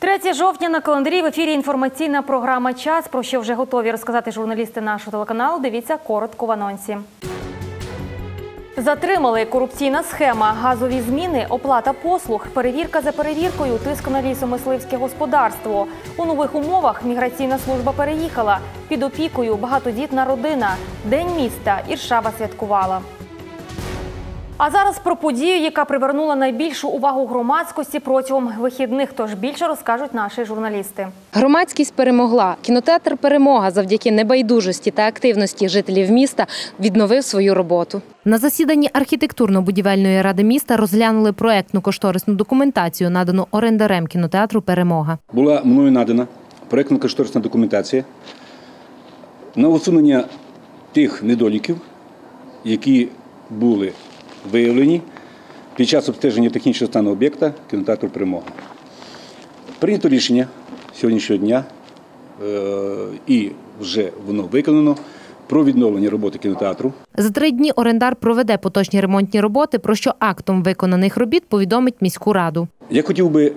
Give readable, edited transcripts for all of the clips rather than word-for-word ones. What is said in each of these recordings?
3 жовтня на календарі в ефірі інформаційна програма «Час», про що вже готові розказати журналісти нашого телеканалу. Дивіться коротко в анонсі. Затримали корупційна схема, газові зміни, оплата послуг, перевірка за перевіркою, тиск на лісомисливське господарство. У нових умовах міграційна служба переїхала. Під опікою багатодітна родина. День міста Іршава святкувала. А зараз про подію, яка привернула найбільшу увагу громадськості протягом вихідних. Тож більше розкажуть наші журналісти. Громадськість перемогла. Кінотеатр «Перемога» завдяки небайдужості та активності жителів міста відновив свою роботу. На засіданні архітектурно-будівельної ради міста розглянули проєктно-кошторисну документацію, надану орендарем кінотеатру «Перемога». Була мною надана проєктно-кошторисна документація на усунення тих недоліків, які були виявлені під час обстеження технічного стану об'єкта кінотеатру «Перемога». Прийнято рішення сьогоднішнього дня, і вже воно виконано, про відновлення роботи кінотеатру. За 3 дні орендар проведе поточні ремонтні роботи, про що актом виконаних робіт повідомить міську раду. Я хотів би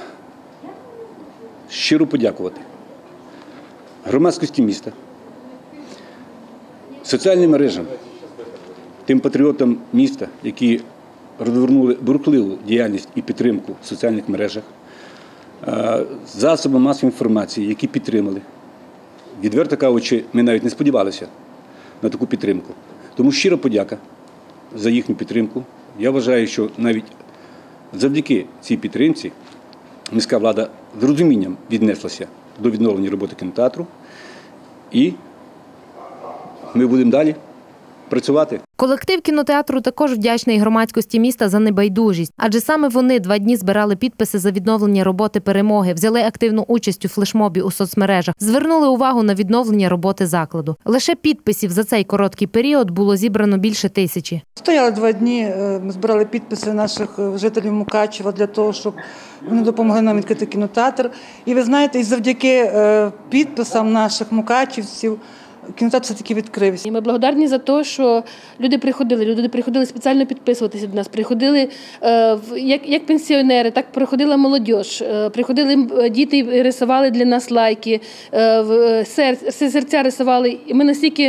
щиро подякувати громадськості міста, соціальним мережам, тим патріотам міста, які розвернули бурхливу діяльність і підтримку в соціальних мережах, засобам масової інформації, які підтримали. Відверто кажучи, ми навіть не сподівалися на таку підтримку. Тому щира подяка за їхню підтримку. Я вважаю, що навіть завдяки цій підтримці міська влада з розумінням віднеслася до відновлення роботи кінотеатру, і ми будемо далі працювати. Колектив кінотеатру також вдячний громадськості міста за небайдужість. Адже саме вони 2 дні збирали підписи за відновлення роботи «Перемоги», взяли активну участь у флешмобі у соцмережах, звернули увагу на відновлення роботи закладу. Лише підписів за цей короткий період було зібрано більше 1000. Стояли 2 дні, ми збирали підписи наших жителів Мукачева для того, щоб вони допомогли нам відкрити кінотеатр. І ви знаєте, і завдяки підписам наших мукачівців кінотеатр все-таки відкрився. І ми благодарні за те, що люди приходили спеціально підписуватися до нас, приходили як пенсіонери, так приходила молодь, приходили діти і рисували для нас лайки, серця рисували. І ми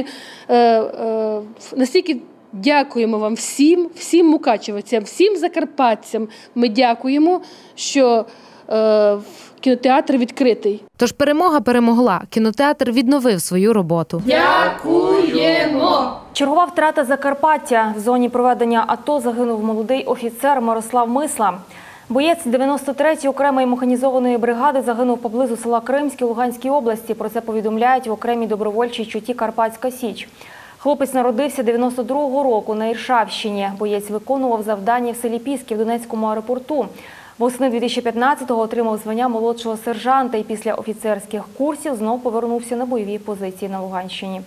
настільки дякуємо вам всім мукачевцям, всім закарпатцям. Ми дякуємо, що кінотеатр відкритий. Тож «Перемога» перемогла. Кінотеатр відновив свою роботу. Дякуємо! Чергова втрата Закарпаття. В зоні проведення АТО загинув молодий офіцер Мирослав Мисла. Боєць 93-ї окремої механізованої бригади загинув поблизу села Кримське Луганській області. Про це повідомляють в окремій добровольчій чуті «Карпатська Січ». Хлопець народився 92-го року на Іршавщині. Боєць виконував завдання в селі Піски в Донецькому аеропорту. Восени 2015-го отримав звання молодшого сержанта і після офіцерських курсів знов повернувся на бойові позиції на Луганщині.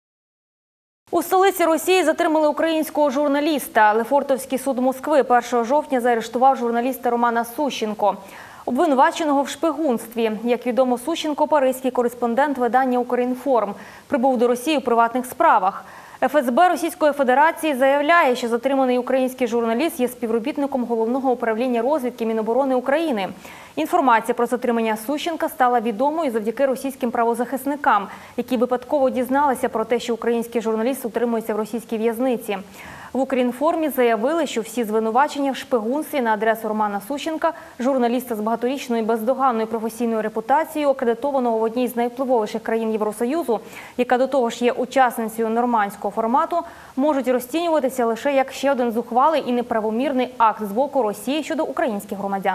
У столиці Росії затримали українського журналіста. Лефортовський суд Москви 1 жовтня заарештував журналіста Романа Сущенко, обвинуваченого в шпигунстві. Як відомо, Сущенко – паризький кореспондент видання «Укрінформ». Прибув до Росії у приватних справах. ФСБ Російської Федерації заявляє, що затриманий український журналіст є співробітником Головного управління розвідки Міноборони України. Інформація про затримання Сущенка стала відомою завдяки російським правозахисникам, які випадково дізналися про те, що український журналіст утримується в російській в'язниці. В «Укрінформі» заявили, що всі звинувачення в шпигунстві на адресу Романа Сущенка, журналіста з багаторічною бездоганною професійною репутацією, акредитованого в одній з найвпливовіших країн Євросоюзу, яка до того ж є учасницею нормандського формату, можуть розцінюватися лише як ще один зухвалий і неправомірний акт з боку Росії щодо українських громадян.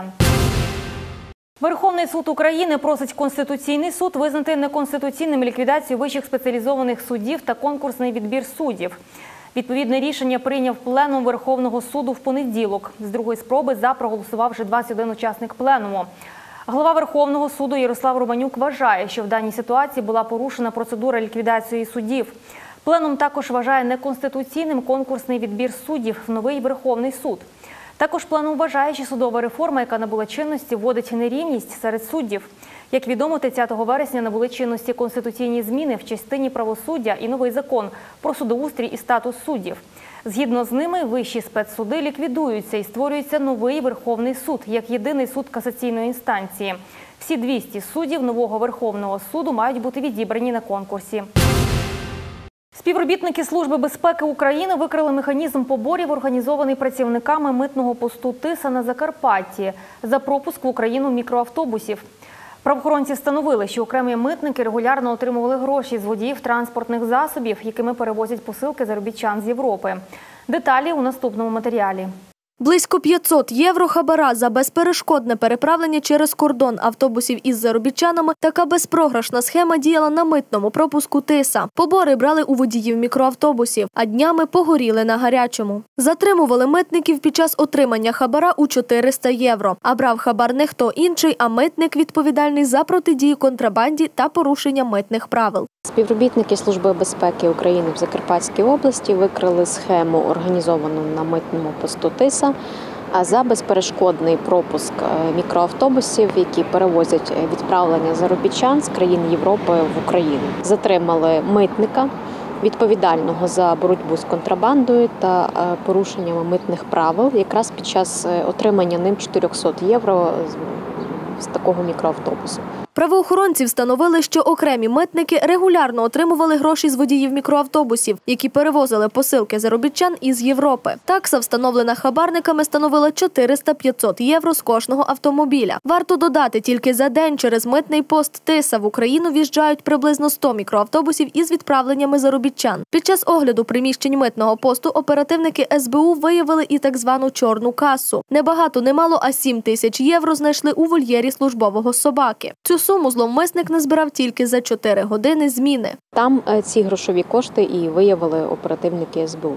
Верховний суд України просить Конституційний суд визнати неконституційним ліквідацію вищих спеціалізованих судів та конкурсний відбір суддів. Відповідне рішення прийняв пленум Верховного суду в понеділок. З другої спроби «за» проголосував вже 21 учасник пленуму. Голова Верховного суду Ярослав Романюк вважає, що в даній ситуації була порушена процедура ліквідації суддів. Пленум також вважає неконституційним конкурсний відбір суддів в новий Верховний суд. Також пленум вважає, що судова реформа, яка набула чинності, вводить нерівність серед суддів. Як відомо, 30 вересня набули чинності конституційні зміни в частині правосуддя і новий закон про судоустрій і статус суддів. Згідно з ними, вищі спецсуди ліквідуються і створюється новий Верховний суд, як єдиний суд касаційної інстанції. Всі 200 суддів нового Верховного суду мають бути відібрані на конкурсі. Співробітники Служби безпеки України викрили механізм поборів, організований працівниками митного посту Тиса на Закарпатті за пропуск в Україну мікроавтобусів. Правоохоронці встановили, що окремі митники регулярно отримували гроші з водіїв транспортних засобів, якими перевозять посилки заробітчан з Європи. Деталі у наступному матеріалі. Близько 500 євро хабара за безперешкодне переправлення через кордон автобусів із заробітчанами. Така безпрограшна схема діяла на митному пропуску Тиса. Побори брали у водіїв мікроавтобусів, а днями погоріли на гарячому. Затримували митників під час отримання хабара у 400 євро. А брав хабар не хто інший, а митник, відповідальний за протидію контрабанді та порушення митних правил. Співробітники Служби безпеки України в Закарпатській області викрили схему, організовану на митному посту Тиса, за безперешкодний пропуск мікроавтобусів, які перевозять відправлення заробітчан з країн Європи в Україну. Затримали митника, відповідального за боротьбу з контрабандою та порушеннями митних правил, якраз під час отримання ним 400 євро з такого мікроавтобусу. Правоохоронці встановили, що окремі митники регулярно отримували гроші з водіїв мікроавтобусів, які перевозили посилки заробітчан із Європи. Такса, встановлена хабарниками, становила 400-500 євро з кожного автомобіля. Варто додати, тільки за день через митний пост Тиса в Україну в'їжджають приблизно 100 мікроавтобусів із відправленнями заробітчан. Під час огляду приміщень митного посту оперативники СБУ виявили і так звану чорну касу. Небагато, немало, а 7 тисяч євро знайшли у вольєрі службового собаки. Цю суму зловмисник назбирав тільки за 4 години зміни. Там ці грошові кошти і виявили оперативники СБУ.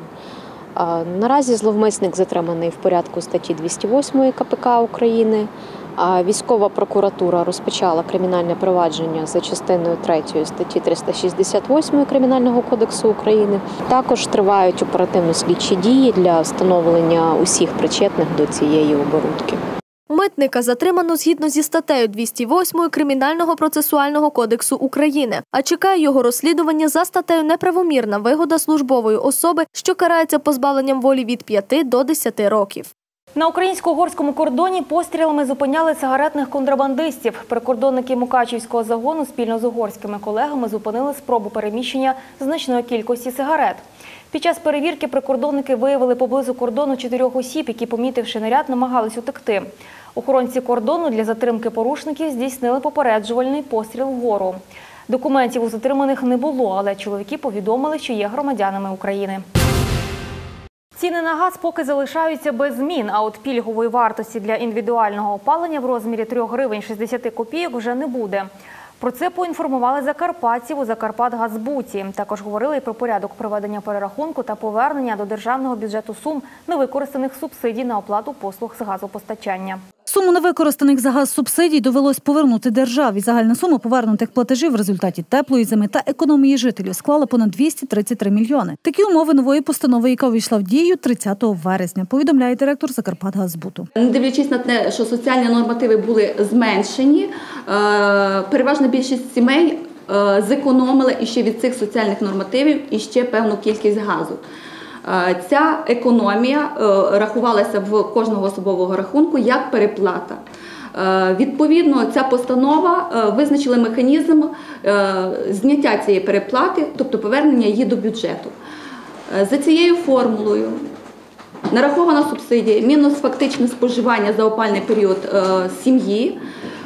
Наразі зловмисник затриманий в порядку статті 208 КПК України. Військова прокуратура розпочала кримінальне провадження за частиною 3 статті 368 Кримінального кодексу України. Також тривають оперативно-слідчі дії для встановлення усіх причетних до цієї оборудки. Митника затримано згідно зі статтею 208 Кримінального процесуального кодексу України, а чекає його розслідування за статтею «Неправомірна вигода службової особи», що карається позбавленням волі від 5 до 10 років. На українсько-угорському кордоні пострілами зупиняли сигаретних контрабандистів. Прикордонники Мукачівського загону спільно з угорськими колегами зупинили спробу переміщення значної кількості сигарет. Під час перевірки прикордонники виявили поблизу кордону 4 осіб, які, помітивши наряд, намагались утекти. Охоронці кордону для затримки порушників здійснили попереджувальний постріл вгору. Документів у затриманих не було, але чоловіки повідомили, що є громадянами України. Ціни на газ поки залишаються без змін, а от пільгової вартості для індивідуального опалення в розмірі 3 гривень 60 копійок вже не буде. Про це поінформували закарпатців у «Закарпатгазбуті». Також говорили і про порядок проведення перерахунку та повернення до державного бюджету сум невикористаних субсидій на оплату послуг з газопостачання. Суму невикористаних за газ субсидій довелось повернути державі. Загальна сума повернутих платежів в результаті теплої зими та економії жителів склала понад 233 мільйони. Такі умови нової постанови, яка увійшла в дію 30 вересня, повідомляє директор «Закарпатгазбуту». Не дивлячись на те, що соціальні нормативи були зменшені, переважна більшість сімей зекономила іще від цих соціальних нормативів іще певну кількість газу. Ця економія рахувалася в кожного особового рахунку як переплата. Відповідно, ця постанова визначила механізм зняття цієї переплати, тобто повернення її до бюджету. За цією формулою нарахована субсидія мінус фактичне споживання за опалювальний період сім'ї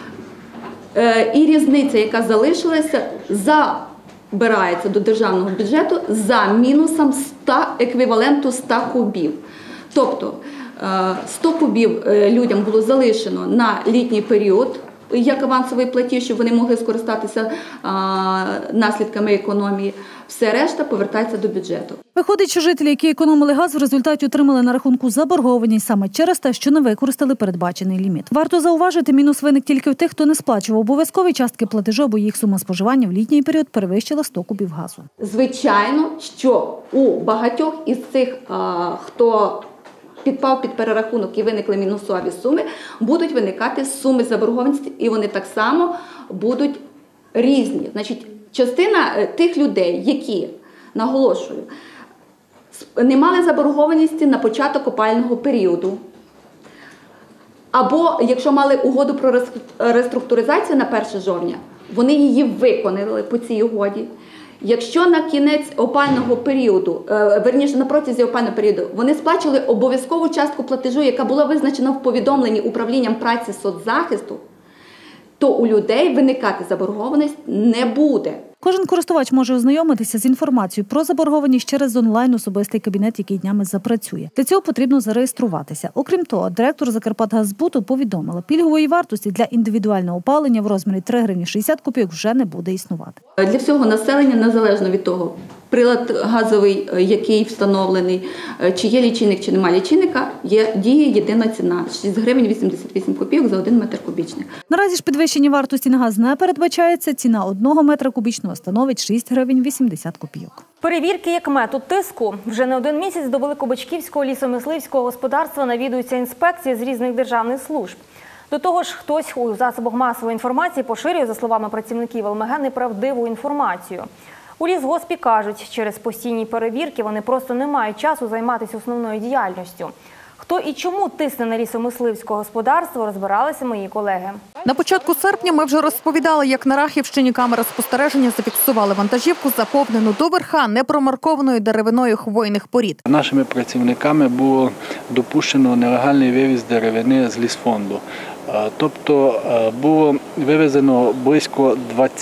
і різниця, яка залишилася, забирається до державного бюджету за мінусом еквіваленту 100 кубів. Тобто 100 кубів людям було залишено на літній період, як авансовий платіж, щоб вони могли скористатися наслідками економії. Все решта повертається до бюджету. Виходить, що жителі, які економили газ, в результаті отримали на рахунку заборгованість саме через те, що не використали передбачений ліміт. Варто зауважити, мінус виник тільки в тих, хто не сплачував обов'язкові частки платежу, бо їх сума споживання в літній період перевищила 100 кубів газу. Звичайно, що у багатьох із цих, хто підпав під перерахунок і виникли мінусові суми, будуть виникати суми заборгованості, і вони так само будуть різні. Значить, частина тих людей, які, наголошую, не мали заборгованості на початок опалювального періоду, або якщо мали угоду про реструктуризацію на 1 жовтня, вони її виконали по цій угоді. Якщо на кінець опалювального періоду, верніше на протязі опалювального періоду, вони сплачували обов'язкову частку платежу, яка була визначена в повідомленні управлінням праці соцзахисту, то у людей виникати заборгованість не буде. Кожен користувач може ознайомитися з інформацією про заборгованість через онлайн-особистий кабінет, який днями запрацює. Для цього потрібно зареєструватися. Окрім того, директор Закарпатгазбуту повідомила, пільгової вартості для індивідуального опалення в розмірі 3 гривні 60 копійок вже не буде існувати. Для всього населення, незалежно від того, прилад газовий, який встановлений, чи є лічильник, чи немає лічильника, діє єдина ціна – 6 гривень 88 копійок за 1 метр кубічний. Наразі ж підвищення вартості на газ не передбачається. Ціна 1 метра кубічного становить 6 гривень 80 копійок. Перевірки як метод тиску. Вже не 1 місяць до Великобачківського лісомисливського господарства навідуються інспекції з різних державних служб. До того ж, хтось у засобах масової інформації поширює, за словами працівників ЛМГ, неправдиву інформацію. У лісгоспі кажуть, через постійні перевірки вони просто не мають часу займатися основною діяльністю. Хто і чому тисне на лісомисливського господарства, розбиралися мої колеги. На початку серпня ми вже розповідали, як на Рахівщині камери спостереження зафіксували вантажівку, заповнену до верха непромаркованою деревиною хвойних порід. Нашими працівниками було допущено нелегальний вивіз деревини з лісфонду. Тобто було вивезено близько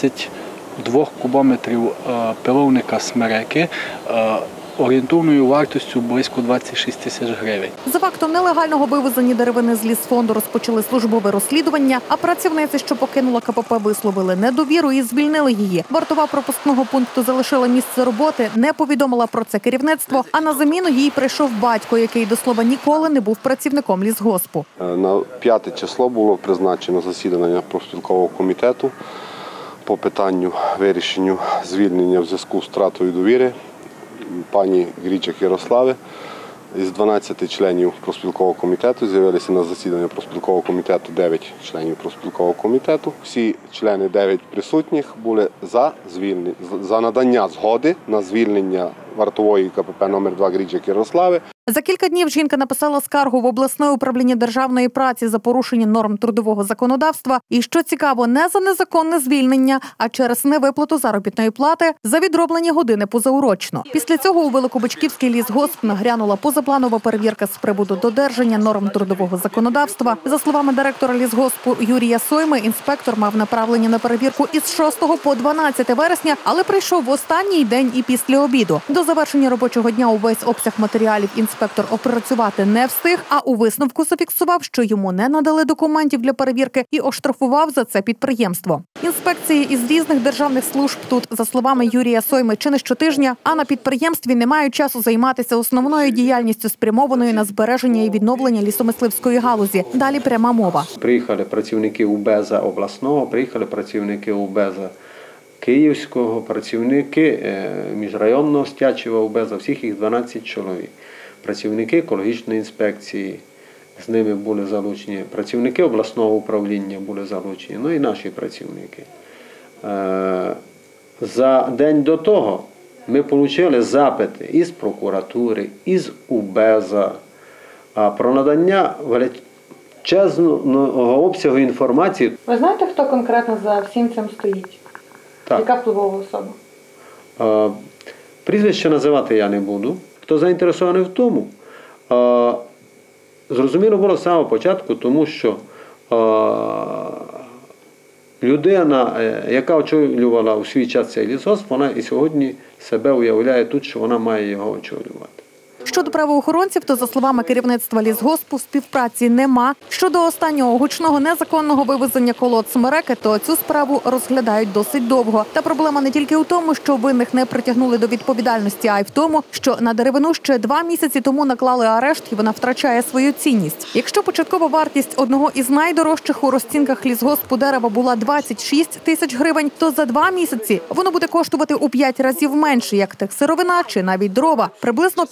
22 кубометрів пиловника смереки, орієнтовною вартістю близько 26 тисяч гривень. За фактом нелегального вивезення деревини з лісфонду розпочали службове розслідування, а працівниці, що покинула КПП, висловили недовіру і звільнили її. Вартова пропускного пункту залишила місце роботи, не повідомила про це керівництво, а на заміну їй прийшов батько, який, до слова, ніколи не був працівником лісгоспу. На 5 число було призначено засідання профспілкового комітету по питанню вирішенню звільнення в зв'язку з втратою довіри пані Грічак Ярослави. Із 12 членів профспілкового комітету з'явилися на засідання профспілкового комітету 9 членів профспілкового комітету. Всі члени 9 присутніх були за надання згоди на звільнення вартової КПП номер 2 Грічак Ярослави. За кілька днів жінка написала скаргу в обласне управління державної праці за порушення норм трудового законодавства. І, що цікаво, не за незаконне звільнення, а через невиплату заробітної плати за відроблені години позаурочно. Після цього у Великобачківський лісгосп нагрянула позапланова перевірка з приводу додержання норм трудового законодавства. За словами директора лісгоспу Юрія Сойми, інспектор мав направлення на перевірку із 6 по 12 вересня, але прийшов в останній день і після обіду. До завершення робочого дня увесь обсяг матеріалів інспектор опрацювати не встиг, а у висновку зафіксував, що йому не надали документів для перевірки і оштрафував за це підприємство. Інспекції із різних державних служб тут, за словами Юрія Сойми, чи не щотижня, а на підприємстві не мають часу займатися основною діяльністю, спрямованою на збереження і відновлення лісомисливської галузі. Далі пряма мова. Приїхали працівники УБЕЗа обласного, приїхали працівники УБЕЗа Київського, працівники міжрайонного Стячева УБЕЗа, всіх їх 12 чоловік. Працівники екологічної інспекції, з ними були залучені, працівники обласного управління були залучені, ну і наші працівники. За день до того ми отримали запити із прокуратури, із УБЕЗа про надання величезного обсягу інформації. Ви знаєте, хто конкретно за всім цим стоїть? Так. Яка впливова особа? Прізвище називати я не буду. Хто заінтересований в тому, зрозуміло було з самого початку, тому що людина, яка очолювала у свій час цей лісгосп, вона і сьогодні себе уявляє тут, що вона має його очолювати. Щодо правоохоронців, то, за словами керівництва лісгоспу, співпраці нема. Щодо останнього гучного незаконного вивезення колод смереки, то цю справу розглядають досить довго. Та проблема не тільки у тому, що винних не притягнули до відповідальності, а й в тому, що на деревину ще 2 місяці тому наклали арешт і вона втрачає свою цінність. Якщо початкова вартість одного із найдорожчих у розцінках лісгоспу дерева була 26 тисяч гривень, то за 2 місяці воно буде коштувати у 5 разів менше, як техсировина чи навіть дрова – приблизно 5 тисяч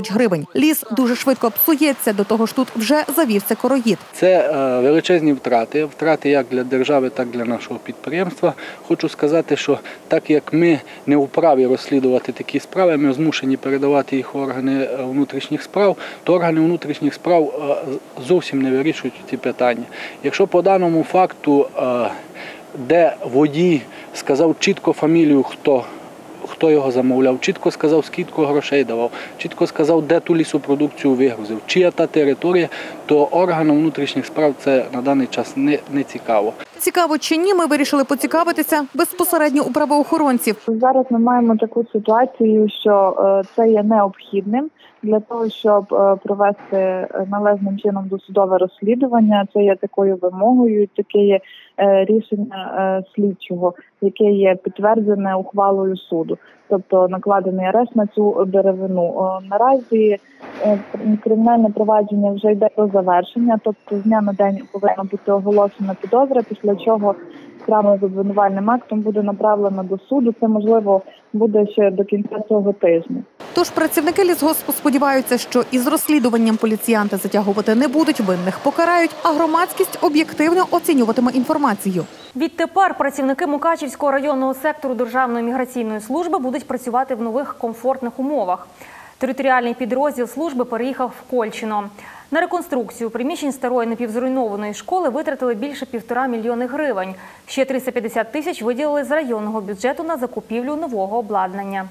тисяч гривень. Ліс дуже швидко псується, до того ж тут вже завівся короїд. Це величезні втрати як для держави, так і для нашого підприємства. Хочу сказати, що так як ми не вправі розслідувати такі справи, ми змушені передавати їх в органи внутрішніх справ, то органи внутрішніх справ зовсім не вирішують ці питання. Якщо по даному факту, де водій сказав чітко фамілію, хто його замовляв, чітко сказав, скільки грошей давав, чітко сказав, де ту лісопродукцію вигрузив, чия та територія, то органам внутрішніх справ це на даний час не цікаво. Цікаво чи ні, ми вирішили поцікавитися безпосередньо у правоохоронців. Зараз ми маємо таку ситуацію, що це є необхідним для того, щоб провести належним чином досудове розслідування. Це є такою вимогою, таке є рішення слідчого, яке є підтверджене ухвалою суду. Тобто накладений арешт на цю деревину. Наразі кримінальне провадження вже йде до завершення, тобто з дня на день повинна бути оголошена підозра, після чого справа з обвинувальним актом буде направлена до суду. Це, можливо, буде ще до кінця цього тижня. Тож працівники лісгоспу сподіваються, що із розслідуванням поліціянти затягувати не будуть, винних покарають, а громадськість об'єктивно оцінюватиме інформацію. Відтепер працівники Мукачівського районного сектору Державної міграційної служби будуть працювати в нових комфортних умовах. Територіальний підрозділ служби переїхав в Кольчино. На реконструкцію приміщень старої напівзруйнованої школи витратили більше 1,5 мільйони гривень. Ще 350 тисяч виділили з районного бюджету на закупівлю нового обладнання.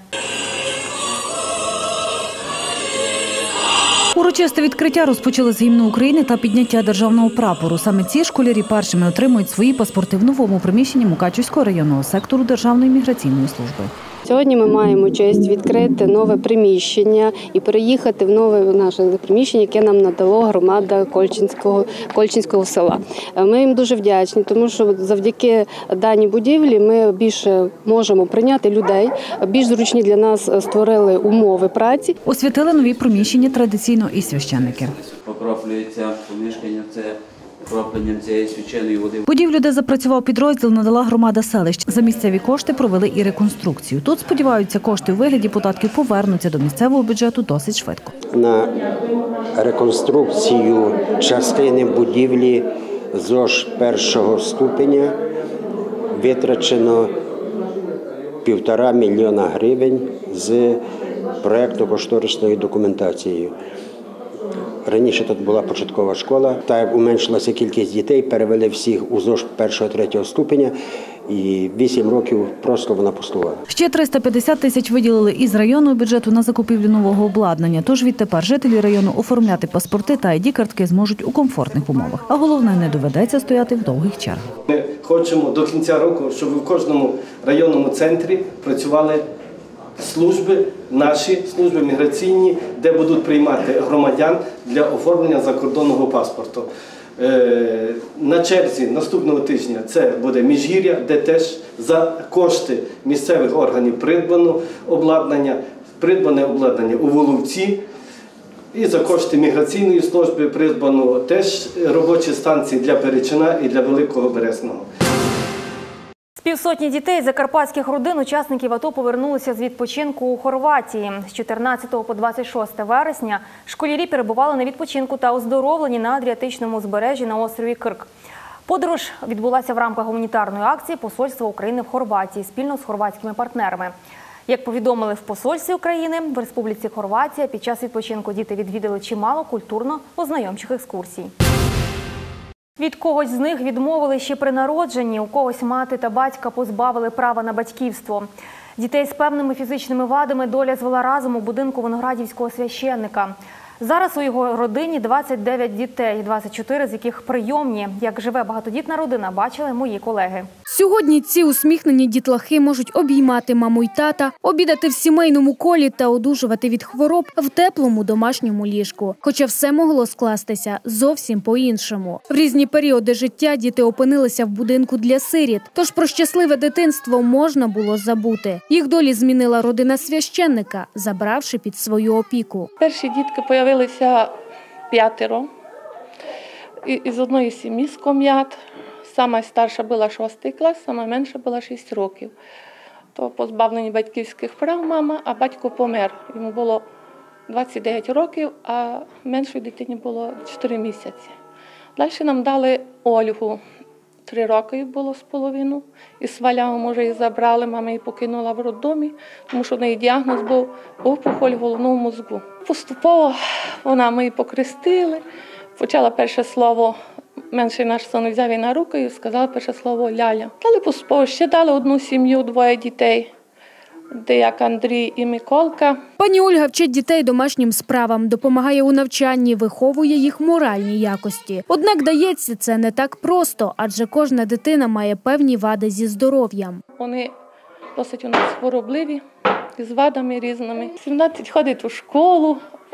Урочисте відкриття розпочали з гімну України та підняття державного прапору. Саме ці школярі першими отримують свої паспорти в новому приміщенні Мукачівського районного сектору Державної міграційної служби. Сьогодні ми маємо честь відкрити нове приміщення і переїхати в нове наше приміщення, яке нам надало громада Кольчинського села. Ми їм дуже вдячні, тому що завдяки даній будівлі ми більше можемо прийняти людей, більш зручні для нас створили умови праці. Освятили нові приміщення традиційно і священники. Покроплюється помешкання, це кропленням цієї свяченої води. Будівлю, де запрацював підрозділ, надала громада селищ. За місцеві кошти провели і реконструкцію. Тут, сподіваються, кошти у вигляді податків повернуться до місцевого бюджету досить швидко. На реконструкцію частини будівлі ЗОЖ першого ступеня витрачено 1,5 мільйона гривень з проєктно-кошторисною документацією. Раніше тут була початкова школа, так як уменшилася кількість дітей, перевели всіх у ЗОЖ 1-3 ступеня і 8 років просто вона пустувала. Ще 350 тисяч виділили із районного бюджету на закупівлю нового обладнання. Тож відтепер жителі району оформляти паспорти та ID-картки зможуть у комфортних умовах. А головне, не доведеться стояти в довгих чергах. Ми хочемо до кінця року, щоб в кожному районному центрі працювали служби, наші служби міграційні, де будуть приймати громадян для оформлення закордонного паспорту. На черзі наступного тижня це буде Міжгір'я, де теж за кошти місцевих органів придбане обладнання у Воловці, і за кошти міграційної служби придбано теж робочі станції для Перечина і для Великого Березного. З півсотні дітей закарпатських родин учасників АТО повернулися з відпочинку у Хорватії. З 14 по 26 вересня школярі перебували на відпочинку та оздоровлені на Адріатичному узбережжі на острові Крк. Подорож відбулася в рамках гуманітарної акції Посольства України в Хорватії спільно з хорватськими партнерами. Як повідомили в посольстві України, в Республіці Хорватія під час відпочинку діти відвідали чимало культурно-ознайомчих екскурсій. Від когось з них відмовили ще при народженні, у когось мати та батька позбавили права на батьківство. Дітей з певними фізичними вадами доля звела разом у будинку виноградівського священника. Зараз у його родині 29 дітей, 24 з яких прийомні. Як живе багатодітна родина, бачили мої колеги. Сьогодні ці усміхнені дітлахи можуть обіймати маму й тата, обідати в сімейному колі та одужувати від хвороб в теплому домашньому ліжку. Хоча все могло скластися зовсім по-іншому. В різні періоди життя діти опинилися в будинку для сиріт, тож про щасливе дитинство можна було забути. Їх долі змінила родина священника, забравши під свою опіку. Перші дітки з'явилися 5. Із одної сім'ї з Ком'ят. Сама старша була 6 клас, сама менша була 6 років. То позбавлені батьківських прав мама, а батько помер. Йому було 29 років, а меншої дитині було 4 місяці. Далі нам дали Ольгу. 3 роки було з половину. Із Свалявом вже її забрали, мама її покинула в роддомі, тому що в неї діагноз був опухоль головного мозку. Поступово ми її покрестили. Почала перше слово, менший наш син взяв її на руки і сказала перше слово «ляля». Далі поступово ще дали одну сім'ю, 2 дітей, де як Андрій і Миколка. Пані Ольга вчить дітей домашнім справам, допомагає у навчанні, виховує їх моральні якості. Однак дається це не так просто, адже кожна дитина має певні вади зі здоров'ям. Вони досить у нас хворобливі, з вадами різними. 17 ходить у школу,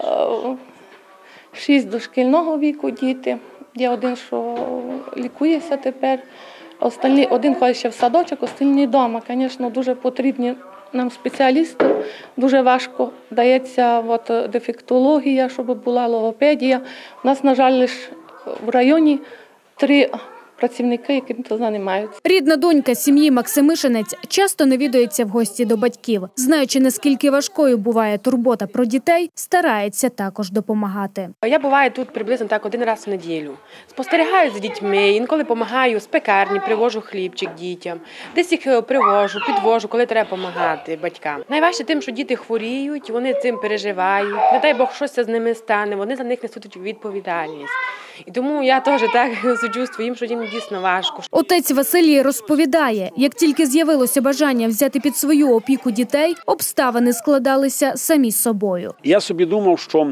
6 дошкільного віку діти. Є один, що лікується тепер, один ходить ще в садочок, останні вдома. Звісно, дуже потрібні нам спеціалісти, дуже важко дається дефектологія, щоб була логопедія. У нас, на жаль, лише в районі 3 працівники, яким то займаються. Рідна донька сім'ї Максимишинець часто навідується в гості до батьків. Знаючи, наскільки важкою буває турбота про дітей, старається також допомагати. Я буваю тут приблизно так 1 раз в неділю. Спостерігаю за дітьми, інколи допомагаю з пекарні, привожу хлібчик дітям. Десь їх привожу, підвожу, коли треба допомагати батькам. Найважче тим, що діти хворіють, вони цим переживають. Не дай Бог, щось з ними стане, вони за них несуть відповідальність. І тому я теж так сочувствую їм, що їм дійсно важко. Отець Василій розповідає, як тільки з'явилося бажання взяти під свою опіку дітей, обставини складалися самі собою. Я собі думав, що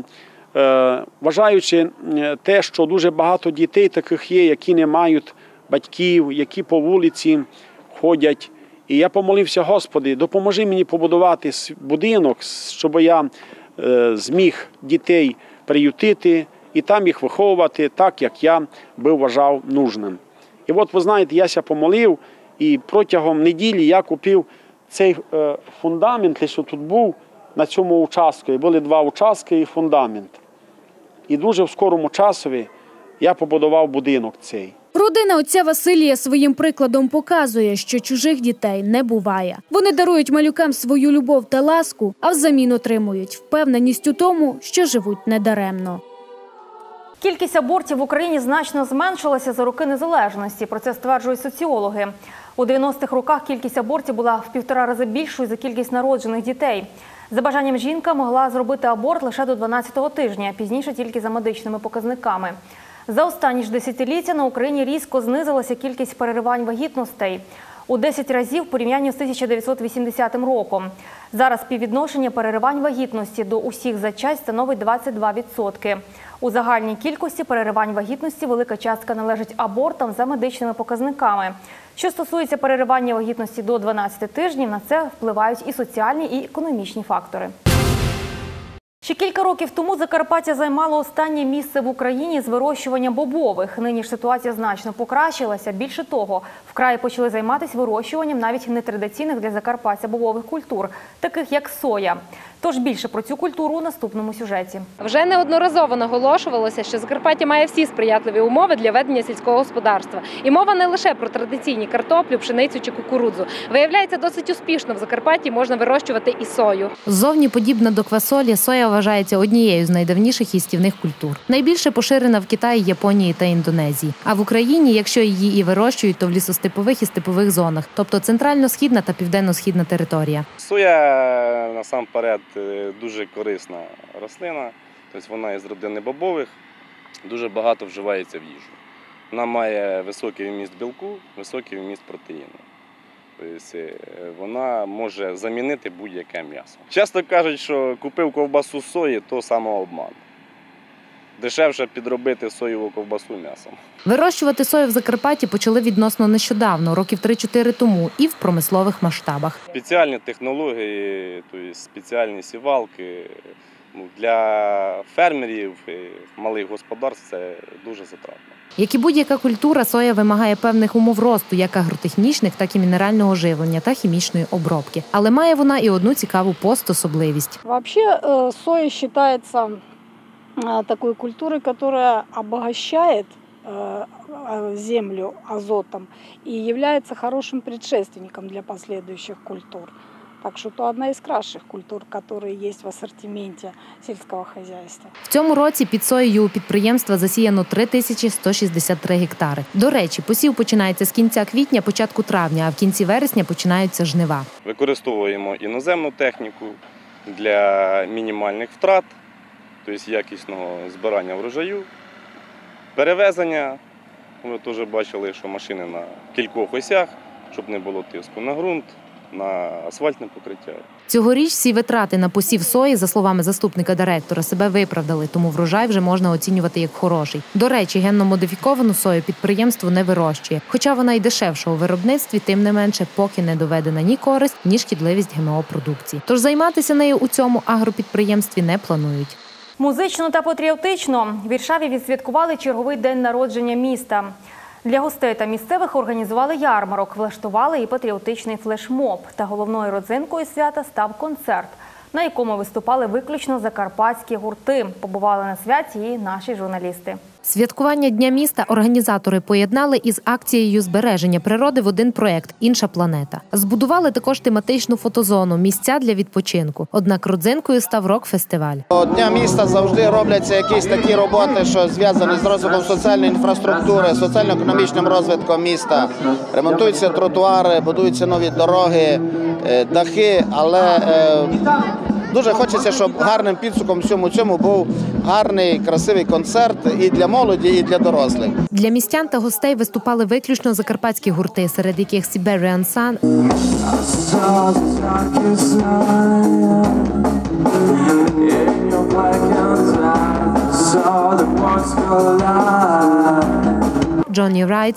вважаючи те, що дуже багато дітей таких є, які не мають батьків, які по вулиці ходять. І я помолився: Господи, допоможи мені побудувати будинок, щоб я зміг дітей приютити і там їх виховувати так, як я би вважав нужним. І от, ви знаєте, я ся помолив, і протягом неділі я купив цей фундамент, що тут був на цьому участку. І були 2 участки і фундамент. І дуже в скорому часові я побудував будинок цей. Родина отця Василія своїм прикладом показує, що чужих дітей не буває. Вони дарують малюкам свою любов та ласку, а взамін отримують впевненість у тому, що живуть недаремно. Кількість абортів в Україні значно зменшилася за роки незалежності. Про це стверджують соціологи. У 90-х роках кількість абортів була в 1,5 рази більшою за кількість народжених дітей. За бажанням жінка могла зробити аборт лише до 12-го тижня, пізніше тільки за медичними показниками. За останні ж десятиліття на Україні різко знизилася кількість переривань вагітностей у 10 разів в порівнянні з 1980 роком. Зараз співвідношення переривань вагітності до усіх зачать становить 22%. У загальній кількості переривань вагітності велика частка належить абортам за медичними показниками. Що стосується переривання вагітності до 12 тижнів, на це впливають і соціальні, і економічні фактори. Ще кілька років тому Закарпаття займало останнє місце в Україні з вирощування бобових. Нині ж ситуація значно покращилася. Більше того, в краї почали займатися вирощуванням навіть нетрадиційних для Закарпаття бобових культур, таких як соя. Тож більше про цю культуру у наступному сюжеті. Вже неодноразово наголошувалося, що Закарпаття має всі сприятливі умови для ведення сільського господарства. І мова не лише про традиційні картоплю, пшеницю чи кукурудзу. Виявляється, досить успішно в Закарпатті можна вирощувати і сою. Ззовні подібна до квасолі, соя вважається однією з найдавніших їстівних культур. Найбільше поширена в Китаї, Японії та Індонезії. А в Україні, якщо її і вирощують, то в лісостепових і степових зонах, тобто центрально-східна та південно-східна територія. Соя, насамперед, дуже корисна рослина, тобто вона із родини бобових, дуже багато вживається в їжу. Вона має високий вміст білку, високий вміст протеїну. Тобто вона може замінити будь-яке м'ясо. Часто кажуть, що купив ковбасу з сої, то самообман. Дешевше підробити соєву ковбасу м'ясом. Вирощувати сою в Закарпатті почали відносно нещодавно, років 3-4 тому, і в промислових масштабах. Спеціальні технології, тобто спеціальні сівалки для фермерів, малих господарств – це дуже затратно. Як і будь-яка культура, соя вимагає певних умов росту, як агротехнічних, так і мінерального живлення та хімічної обробки. Але має вона і одну цікаву постособливість. Взагалі, соя вважається такой культурой, которая обогащает землю азотом и является хорошим предшественником для последующих культур. Так что это одна из кращих культур, которые есть в ассортименте сельского хозяйства. В цьому році під соєю у підприємства засіяно 3163 гектари. До речі, посів починається з кінця квітня, початку травня, а в кінці вересня починаються жнива. Використовуємо іноземну техніку для мінімальних втрат, тобто якісного збирання врожаю, перевезення. Ви теж бачили, що машини на кількох осях, щоб не було тиску на ґрунт, на асфальтне покриття. Цьогоріч всі витрати на посів сої, за словами заступника директора, себе виправдали, тому врожай вже можна оцінювати як хороший. До речі, генно-модифіковану сою підприємство не вирощує. Хоча вона й дешевша у виробництві, тим не менше, поки не доведена ні користь, ні шкідливість ГМО-продукції. Тож займатися нею у цьому агропідприємстві не планують. Музично та патріотично в Іршаві відсвяткували черговий день народження міста. Для гостей та місцевих організували ярмарок, влаштували і патріотичний флешмоб. Та головною родзинкою свята став концерт, на якому виступали виключно закарпатські гурти. Побували на святі і наші журналісти. Святкування Дня міста організатори поєднали із акцією збереження природи в один проєкт «Інша планета». Збудували також тематичну фотозону «Місця для відпочинку». Однак родзинкою став рок-фестиваль. Дня міста завжди робляться якісь такі роботи, що зв'язані з розвитком соціальної інфраструктури, соціально-економічним розвитком міста. Ремонтуються тротуари, будуються нові дороги, дахи, але дуже хочеться, щоб гарним підсумком всьому цьому був гарний, красивий концерт і для молоді, і для дорослих. Для містян та гостей виступали виключно закарпатські гурти, серед яких Siberian Sun, Johnny Wright,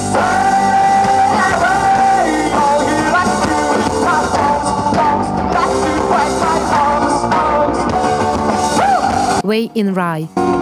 Way in Rye.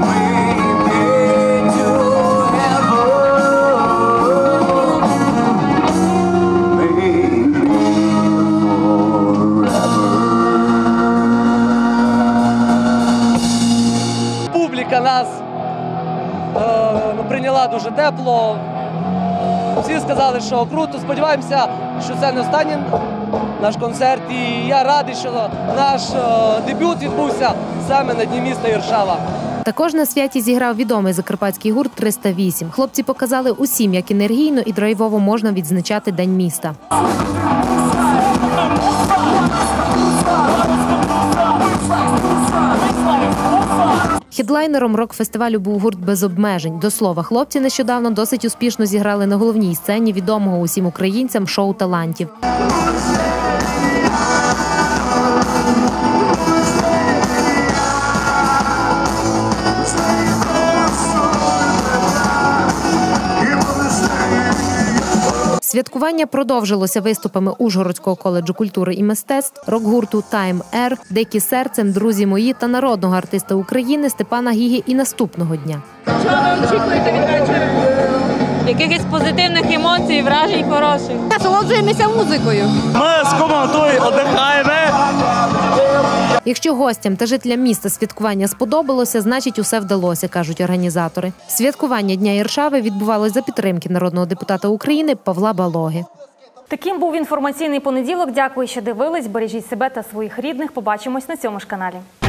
Публіка нас прийняла дуже тепло. Всі сказали, що круто. Сподіваємося, що це не останній наш концерт. І я радий, що наш дебют відбувся саме на Дні міста Іршава. Також на святі зіграв відомий закарпатський гурт «308». Хлопці показали усім, як енергійно і драйвово можна відзначати День міста. Хедлайнером рок-фестивалю був гурт «Без обмежень». До слова, хлопці нещодавно досить успішно зіграли на головній сцені відомого усім українцям шоу талантів. Святкування продовжилося виступами Ужгородського коледжу культури і мистецтв, рок-гурту «Time Air», «Дикі серцем», «Друзі мої» та народного артиста України Степана Гіги і наступного дня. Чого ви очікуєте від вечора? Якихось позитивних емоцій, вражень хороших. Насолоджуємося музикою. Ми з командою віддихаємо. Якщо гостям та жителям міста святкування сподобалося, значить усе вдалося, кажуть організатори. Святкування Дня Іршави відбувалось за підтримки народного депутата України Павла Балоги. Таким був інформаційний понеділок. Дякую, що дивились. Бережіть себе та своїх рідних. Побачимось на цьому ж каналі.